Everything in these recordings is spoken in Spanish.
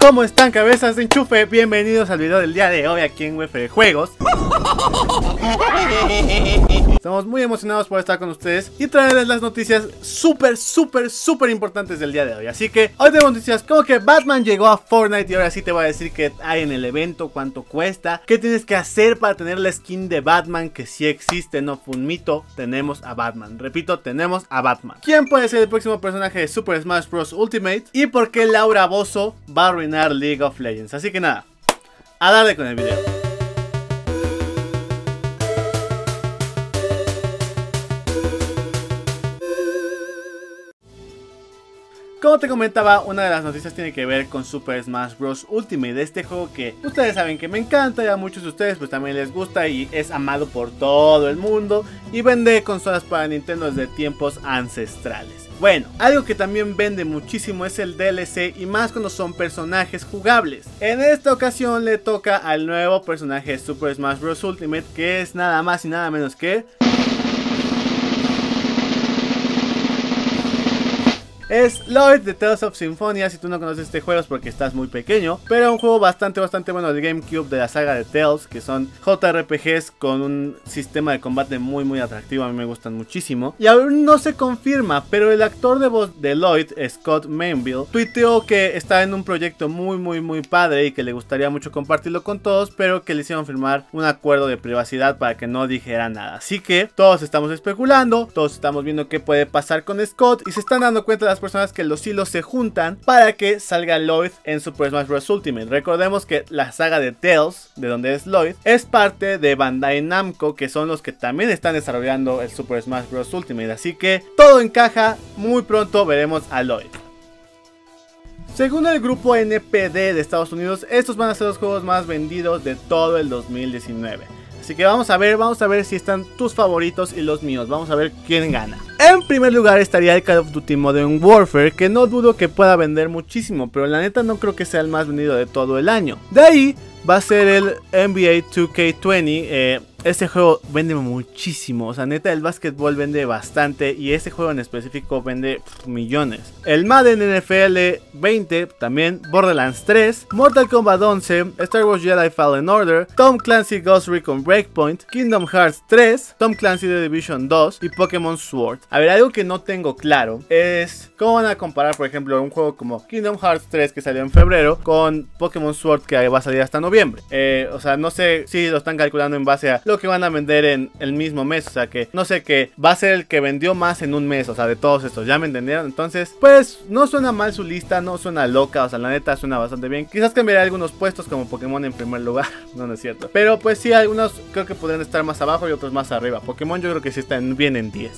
¿Cómo están, cabezas de enchufe? Bienvenidos al video del día de hoy aquí en WF Juegos. Estamos muy emocionados por estar con ustedes y traerles las noticias súper importantes del día de hoy. Así que hoy tenemos noticias como que Batman llegó a Fortnite y ahora sí te voy a decir qué hay en el evento, cuánto cuesta, qué tienes que hacer para tener la skin de Batman, que sí existe, no fue un mito. Tenemos a Batman, repito, tenemos a Batman. ¿Quién puede ser el próximo personaje de Super Smash Bros. Ultimate? Y por qué Laura Bozzo va a arruinar League of Legends. Así que nada, a darle con el video. Como te comentaba, una de las noticias tiene que ver con Super Smash Bros. Ultimate, este juego que ustedes saben que me encanta y a muchos de ustedes pues también les gusta y es amado por todo el mundo y vende consolas para Nintendo desde tiempos ancestrales. Bueno, algo que también vende muchísimo es el DLC y más cuando son personajes jugables. En esta ocasión le toca al nuevo personaje de Super Smash Bros. Ultimate, que es nada más y nada menos que... es Lloyd de Tales of Symphonia. Si tú no conoces este juego es porque estás muy pequeño, pero un juego bastante bueno de GameCube de la saga de Tales, que son JRPGs con un sistema de combate muy atractivo. A mí me gustan muchísimo y aún no se confirma, pero el actor de voz de Lloyd, Scott Mainville, tuiteó que está en un proyecto muy padre y que le gustaría mucho compartirlo con todos, pero que le hicieron firmar un acuerdo de privacidad para que no dijera nada. Así que todos estamos especulando, todos estamos viendo qué puede pasar con Scott y se están dando cuenta las personas que los hilos se juntan para que salga Lloyd en Super Smash Bros. Ultimate. Recordemos que la saga de Tales, de donde es Lloyd, es parte de Bandai Namco, que son los que también están desarrollando el Super Smash Bros. Ultimate. Así que todo encaja, muy pronto veremos a Lloyd. Según el grupo NPD de Estados Unidos, estos van a ser los juegos más vendidos de todo el 2019. Así que vamos a ver si están tus favoritos y los míos. Vamos a ver quién gana. En primer lugar estaría el Call of Duty Modern Warfare, que no dudo que pueda vender muchísimo, pero la neta no creo que sea el más vendido de todo el año. De ahí va a ser el NBA 2K20. Este juego vende muchísimo, o sea, neta, el básquetbol vende bastante y este juego en específico vende millones. El Madden NFL 20 también, Borderlands 3, Mortal Kombat 11, Star Wars Jedi Fallen Order, Tom Clancy Ghost Recon Breakpoint, Kingdom Hearts 3, Tom Clancy The Division 2 y Pokémon Sword. A ver, algo que no tengo claro es cómo van a comparar, por ejemplo, un juego como Kingdom Hearts 3 que salió en febrero con Pokémon Sword que va a salir hasta noviembre. O sea, no sé si lo están calculando en base a lo que van a vender en el mismo mes, o sea que no sé, que va a ser el que vendió más en un mes, o sea, de todos estos, ¿ya me entendieron? Entonces, pues no suena mal su lista, no suena loca, o sea, la neta suena bastante bien. Quizás cambiaré algunos puestos como Pokémon en primer lugar, no es cierto, pero pues sí, algunos creo que podrían estar más abajo y otros más arriba. Pokémon yo creo que sí están bien en 10.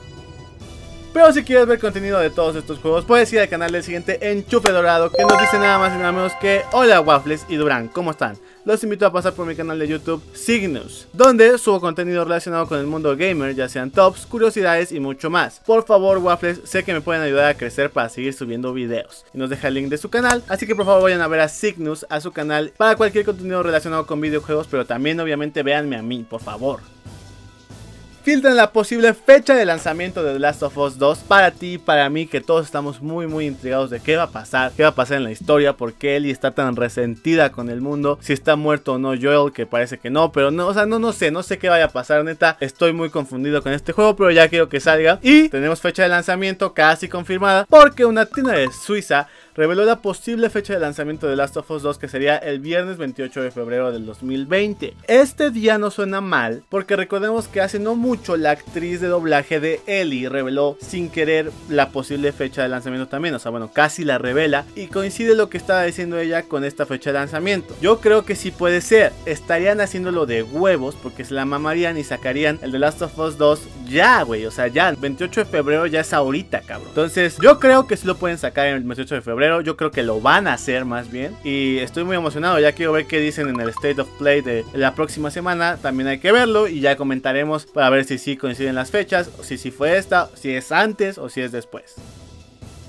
Pero si quieres ver contenido de todos estos juegos, puedes ir al canal del siguiente Enchufe Dorado, que nos dice nada más y nada menos que: hola Waffles y Durán, ¿cómo están? Los invito a pasar por mi canal de YouTube Cygnus, donde subo contenido relacionado con el mundo gamer, ya sean tops, curiosidades y mucho más. Por favor, Waffles, sé que me pueden ayudar a crecer para seguir subiendo videos. Y nos deja el link de su canal, así que por favor vayan a ver a Cygnus, a su canal, para cualquier contenido relacionado con videojuegos, pero también obviamente véanme a mí, por favor. Filtran la posible fecha de lanzamiento de The Last of Us 2 para ti y para mí, que todos estamos muy intrigados de qué va a pasar en la historia, por qué Ellie está tan resentida con el mundo, si está muerto o no Joel, que parece que no, pero no, o sea, no sé qué vaya a pasar, neta, estoy muy confundido con este juego, pero ya quiero que salga. Y tenemos fecha de lanzamiento casi confirmada, porque una tienda de Suiza reveló la posible fecha de lanzamiento de The Last of Us 2, que sería el viernes 28 de febrero del 2020. Este día no suena mal, porque recordemos que hace no mucho la actriz de doblaje de Ellie reveló sin querer la posible fecha de lanzamiento también, o sea, bueno, casi la revela y coincide lo que estaba diciendo ella con esta fecha de lanzamiento. Yo creo que sí puede ser, estarían haciéndolo de huevos porque se la mamarían y sacarían el The Last of Us 2 ya, güey, o sea, ya, el 28 de febrero ya es ahorita, cabrón. Entonces, yo creo que sí lo pueden sacar en el 28 de febrero, yo creo que lo van a hacer más bien y estoy muy emocionado, ya quiero ver qué dicen en el State of Play de la próxima semana, también hay que verlo y ya comentaremos para ver si sí coinciden las fechas, o si fue esta, si es antes o si es después.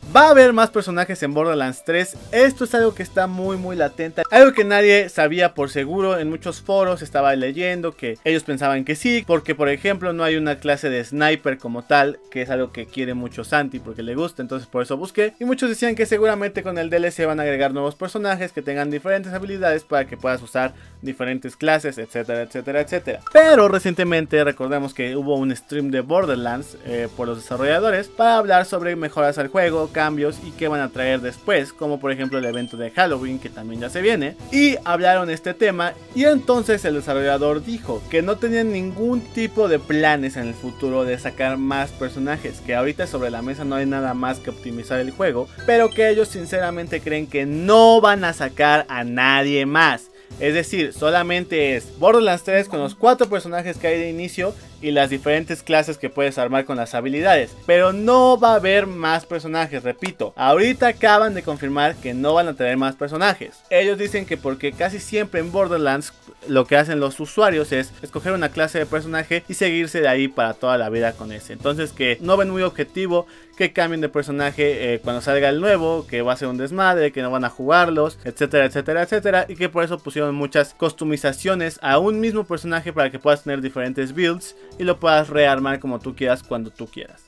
Va a haber más personajes en Borderlands 3. Esto es algo que está muy latente. Algo que nadie sabía por seguro. En muchos foros estaba leyendo que ellos pensaban que sí. Porque por ejemplo no hay una clase de sniper como tal. Que es algo que quiere mucho Santi porque le gusta. Entonces por eso busqué. Y muchos decían que seguramente con el DLC van a agregar nuevos personajes que tengan diferentes habilidades para que puedas usar diferentes clases, etcétera, etcétera, etcétera. Pero recientemente recordemos que hubo un stream de Borderlands por los desarrolladores para hablar sobre mejoras al juego, cambios y qué van a traer después, como por ejemplo el evento de Halloween que también ya se viene, y hablaron este tema. Y entonces el desarrollador dijo que no tenían ningún tipo de planes en el futuro de sacar más personajes, que ahorita sobre la mesa no hay nada más que optimizar el juego, pero que ellos sinceramente creen que no van a sacar a nadie más. Es decir, solamente es Borderlands 3 con los 4 personajes que hay de inicio y las diferentes clases que puedes armar con las habilidades. Pero no va a haber más personajes, repito. Ahorita acaban de confirmar que no van a tener más personajes. Ellos dicen que porque casi siempre en Borderlands lo que hacen los usuarios es escoger una clase de personaje y seguirse de ahí para toda la vida con ese. Entonces que no ven muy objetivo que cambien de personaje cuando salga el nuevo, que va a ser un desmadre, que no van a jugarlos, etcétera, etcétera, etcétera. Y que por eso pusieron muchas customizaciones a un mismo personaje para que puedas tener diferentes builds y lo puedas rearmar como tú quieras cuando tú quieras.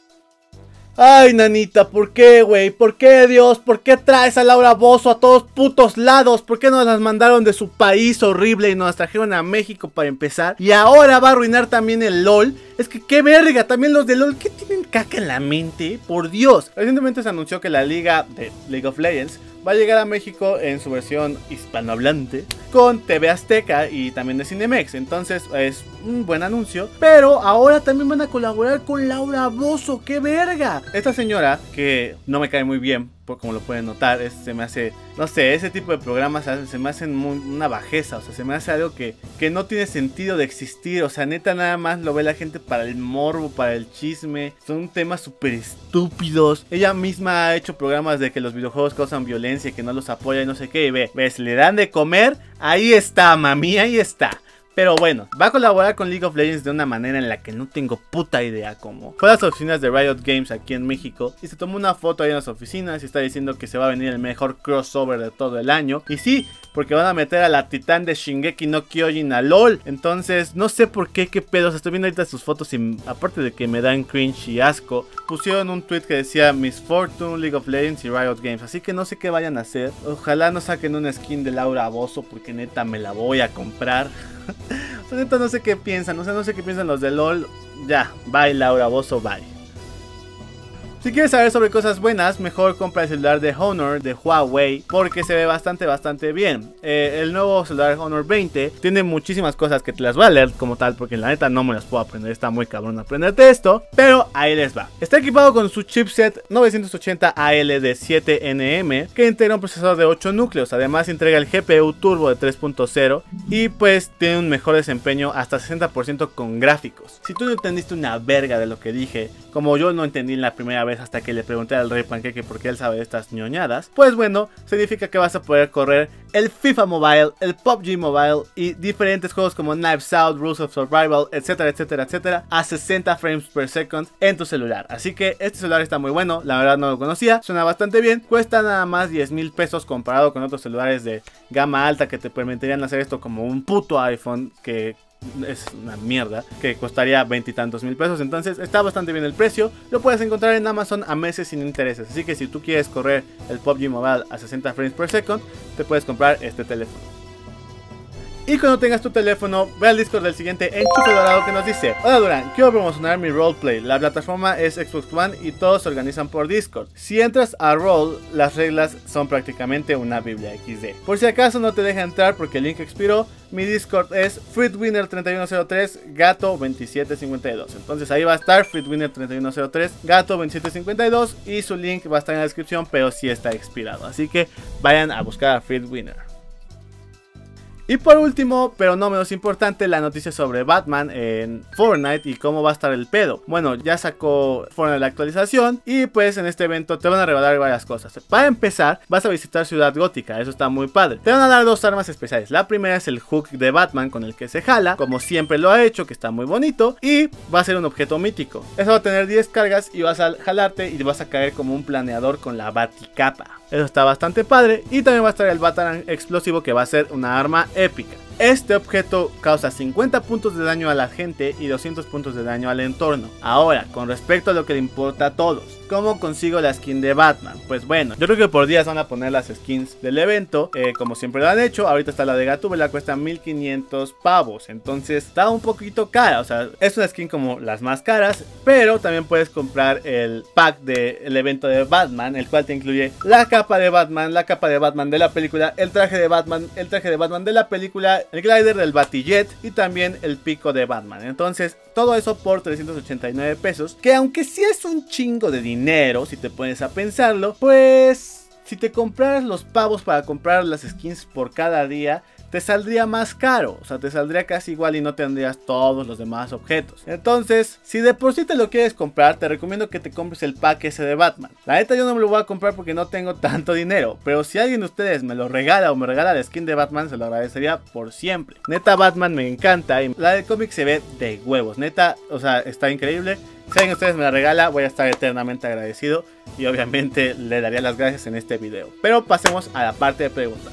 Ay, nanita, ¿por qué, güey? ¿Por qué, Dios? ¿Por qué traes a Laura Bozzo a todos putos lados? ¿Por qué nos las mandaron de su país horrible y nos las trajeron a México para empezar? Y ahora va a arruinar también el LOL. Es que qué verga, también los de LOL, ¿qué tienen caca en la mente? Por Dios. Recientemente se anunció que la liga de League of Legends va a llegar a México en su versión hispanohablante con TV Azteca y también de Cinemex. Entonces es un buen anuncio. Pero ahora también van a colaborar con Laura Bozzo. ¡Qué verga! Esta señora, que no me cae muy bien, como lo pueden notar, se me hace, no sé, ese tipo de programas se me hacen una bajeza. O sea, se me hace algo que no tiene sentido de existir. O sea, neta, nada más lo ve la gente para el morbo, para el chisme. Son temas súper estúpidos. Ella misma ha hecho programas de que los videojuegos causan violencia, que no los apoya y no sé qué. Y ves, le dan de comer. Ahí está, mami, ahí está. Pero bueno, va a colaborar con League of Legends de una manera en la que no tengo puta idea cómo. Fue a las oficinas de Riot Games aquí en México y se tomó una foto ahí en las oficinas y está diciendo que se va a venir el mejor crossover de todo el año. Y sí, porque van a meter a la titán de Shingeki no Kyojin a LOL. Entonces, no sé por qué, qué pedos. Estoy viendo ahorita sus fotos y aparte de que me dan cringe y asco, pusieron un tweet que decía Miss Fortune, League of Legends y Riot Games. Así que no sé qué vayan a hacer. Ojalá no saquen una skin de Laura Bozzo porque neta me la voy a comprar. O sea, neta no sé qué piensan, no sé qué piensan los de LOL. Ya, bye Laura Bozzo, bye. Si quieres saber sobre cosas buenas, mejor compra el celular de Honor de Huawei porque se ve bastante bien. El nuevo celular Honor 20 tiene muchísimas cosas que te las voy a leer como tal porque la neta no me las puedo aprender, está muy cabrón aprenderte esto, pero ahí les va. Está equipado con su chipset 980AL de 7nm que integra un procesador de 8 núcleos, además entrega el GPU turbo de 3.0 y pues tiene un mejor desempeño hasta 60% con gráficos. Si tú no entendiste una verga de lo que dije, como yo no entendí la primera vez hasta que le pregunté al Rey Panqueque por qué él sabe de estas ñoñadas, pues bueno, significa que vas a poder correr el FIFA Mobile, el PUBG Mobile y diferentes juegos como Knives Out, Rules of Survival, etcétera, etcétera, etcétera, a 60 frames per second en tu celular. Así que este celular está muy bueno, la verdad no lo conocía, suena bastante bien, cuesta nada más 10,000 pesos comparado con otros celulares de gama alta que te permitirían hacer esto como un puto iPhone que es una mierda, que costaría 20 y tantos mil pesos. Entonces está bastante bien el precio. Lo puedes encontrar en Amazon a meses sin intereses. Así que si tú quieres correr el PUBG Mobile a 60 frames per second, te puedes comprar este teléfono. Y cuando tengas tu teléfono, ve al Discord del siguiente Enchufe Dorado que nos dice: hola Durán, quiero promocionar mi roleplay. La plataforma es Xbox One y todos se organizan por Discord. Si entras a Roll, las reglas son prácticamente una biblia XD. Por si acaso no te deja entrar porque el link expiró, mi Discord es Freedwinner3103 Gato 2752. Entonces ahí va a estar Freedwinner3103 Gato 2752 y su link va a estar en la descripción, pero sí está expirado. Así que vayan a buscar a Freedwinner. Y por último, pero no menos importante, la noticia sobre Batman en Fortnite y cómo va a estar el pedo. Bueno, ya sacó Fortnite la actualización y pues en este evento te van a regalar varias cosas. Para empezar, vas a visitar Ciudad Gótica, eso está muy padre. Te van a dar dos armas especiales. La primera es el hook de Batman con el que se jala, como siempre lo ha hecho, que está muy bonito. Y va a ser un objeto mítico. Eso va a tener 10 cargas y vas a jalarte y vas a caer como un planeador con la Baticapa. Eso está bastante padre. Y también va a estar el Batarang explosivo, que va a ser una arma épica. Este objeto causa 50 puntos de daño a la gente y 200 puntos de daño al entorno. Ahora, con respecto a lo que le importa a todos, ¿cómo consigo la skin de Batman? Pues bueno, yo creo que por días van a poner las skins del evento, como siempre lo han hecho. Ahorita está la de Gatúbela, cuesta 1500 pavos, entonces está un poquito cara. O sea, es una skin como las más caras, pero también puedes comprar el pack del evento de Batman, el cual te incluye la capa de Batman, la capa de Batman de la película, el traje de Batman de la película, el glider del Batijet y también el pico de Batman. Entonces, todo eso por 389 pesos, que aunque sí es un chingo de dinero, si te pones a pensarlo, pues si te compraras los pavos para comprar las skins por cada día, te saldría más caro, o sea, te saldría casi igual y no tendrías todos los demás objetos. Entonces, si de por sí te lo quieres comprar, te recomiendo que te compres el pack ese de Batman. La neta yo no me lo voy a comprar porque no tengo tanto dinero, pero si alguien de ustedes me lo regala o me regala la skin de Batman, se lo agradecería por siempre. Neta, Batman me encanta y la del cómic se ve de huevos, neta, o sea, está increíble. Si alguien de ustedes me la regala, voy a estar eternamente agradecido y obviamente le daría las gracias en este video. Pero pasemos a la parte de preguntas.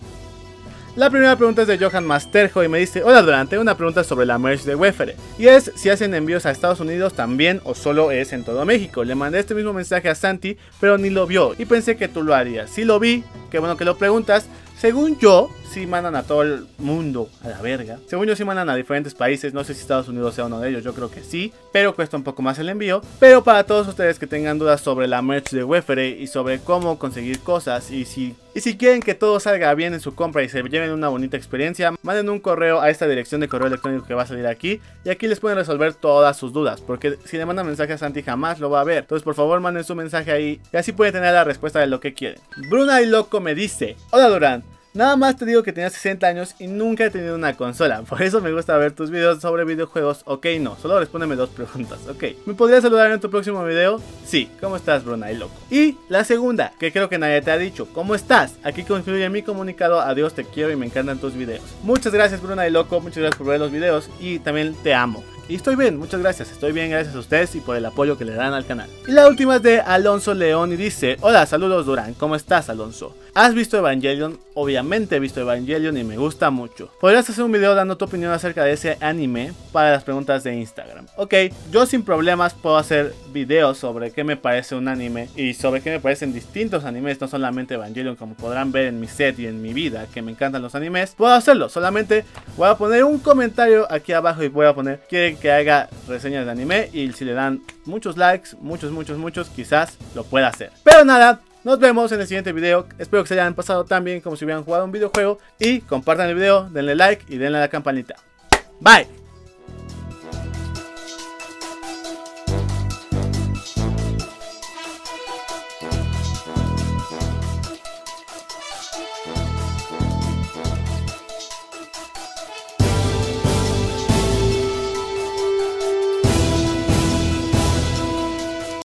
La primera pregunta es de Johan Masterjo y me dice: hola Durán, tengo una pregunta sobre la merch de Wefere. Y es si hacen envíos a Estados Unidos también o solo es en todo México. Le mandé este mismo mensaje a Santi, pero ni lo vio y pensé que tú lo harías. Sí lo vi, qué bueno que lo preguntas. Según yo, sí mandan a todo el mundo a la verga. Según yo, sí mandan a diferentes países. No sé si Estados Unidos sea uno de ellos, yo creo que sí, pero cuesta un poco más el envío. Pero para todos ustedes que tengan dudas sobre la merch de Wefere y sobre cómo conseguir cosas y si quieren que todo salga bien en su compra y se lleven una bonita experiencia, manden un correo a esta dirección de correo electrónico que va a salir aquí y aquí les pueden resolver todas sus dudas, porque si le mandan mensaje a Santi jamás lo va a ver. Entonces por favor manden su mensaje ahí y así pueden tener la respuesta de lo que quieren. Bruna y Loco me dice: hola Durán, nada más te digo que tenía 60 años y nunca he tenido una consola. Por eso me gusta ver tus videos sobre videojuegos. Ok, no, solo respóndeme dos preguntas. Ok, ¿me podrías saludar en tu próximo video? Sí, ¿cómo estás, Bruna y Loco? Y la segunda, que creo que nadie te ha dicho: ¿cómo estás? Aquí concluye mi comunicado. Adiós, te quiero y me encantan tus videos. Muchas gracias, Bruna y Loco, muchas gracias por ver los videos y también te amo. Y estoy bien, muchas gracias, estoy bien gracias a ustedes y por el apoyo que le dan al canal. Y la última es de Alonso León y dice: hola, saludos Durán, ¿cómo estás, Alonso? ¿Has visto Evangelion? Obviamente he visto Evangelion y me gusta mucho. ¿Podrías hacer un video dando tu opinión acerca de ese anime para las preguntas de Instagram? Ok, yo sin problemas puedo hacer videos sobre qué me parece un anime y sobre qué me parecen distintos animes, no solamente Evangelion, como podrán ver en mi set y en mi vida, que me encantan los animes. Puedo hacerlo, solamente voy a poner un comentario aquí abajo y voy a poner: quieren que haga reseñas de anime, y si le dan muchos likes, muchos, quizás lo pueda hacer. Pero nada, nos vemos en el siguiente video. Espero que se hayan pasado tan bien como si hubieran jugado un videojuego. Y compartan el video, denle like y denle a la campanita. Bye.